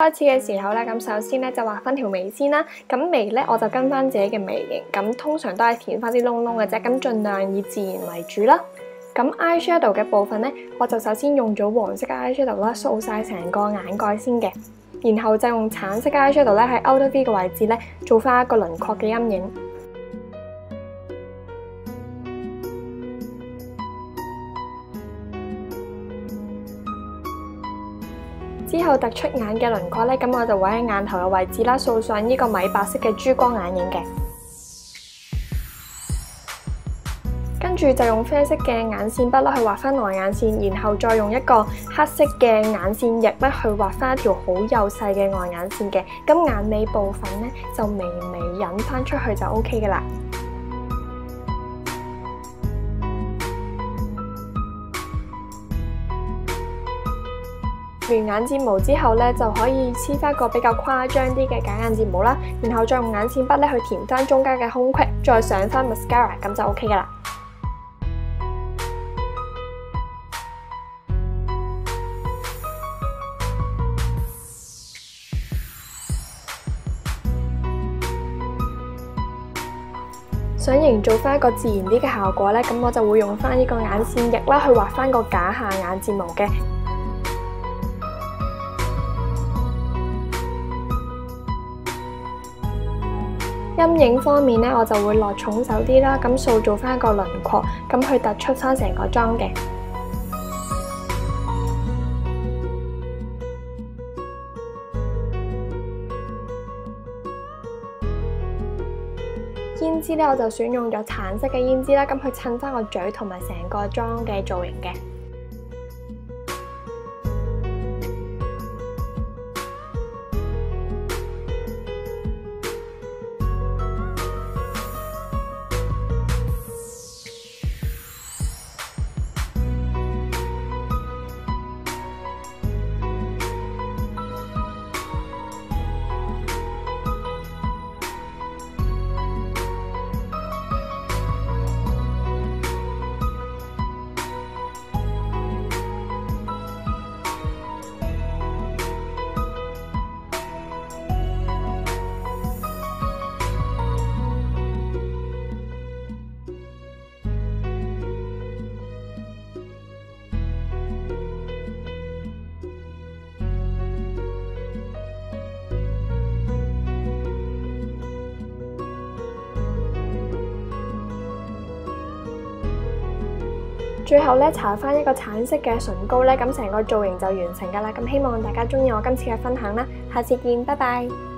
開始嘅時候咧，咁首先咧就畫翻條眉先啦。咁眉咧我就跟翻自己嘅眉形，咁通常都係填翻啲窿窿嘅啫，咁盡量以自然為主啦。咁 eyeshadow 嘅部分咧，我就首先用咗黃色 eyeshadow 啦，掃晒成個眼蓋先嘅，然後就用橙色 eyeshadow 咧喺 outer V 嘅位置咧做翻一個輪廓嘅陰影。之後突出眼嘅輪廓咧，咁我就會喺眼頭嘅位置啦，掃上呢個米白色嘅珠光眼影嘅。跟住就用啡色嘅眼線筆啦，去畫翻內眼線，然後再用一個黑色嘅眼線液咧，去畫翻一條好幼細嘅外眼線嘅。咁眼尾部分咧，就微微引翻出去就 OK 嘅啦。完眼睫毛之後咧，就可以黐翻個比較誇張啲嘅假眼睫毛啦，然後再用眼線筆咧去填翻中間嘅空隙，再上翻 mascara， 咁就 OK 噶啦。想營造翻一個自然啲嘅效果咧，咁我就會用翻呢個眼線液啦，去畫翻個假下眼睫毛嘅。陰影方面咧，我就會落重手啲啦，咁塑造翻一個輪廓，咁去突出翻成個妝嘅。胭脂咧，我就選用咗橙色嘅胭脂啦，咁去襯翻個嘴同埋成個妝嘅造型嘅。最後咧，搽翻一個橙色嘅唇膏咧，咁成個造型就完成㗎啦。咁希望大家鍾意我今次嘅分享啦，下次見，拜拜。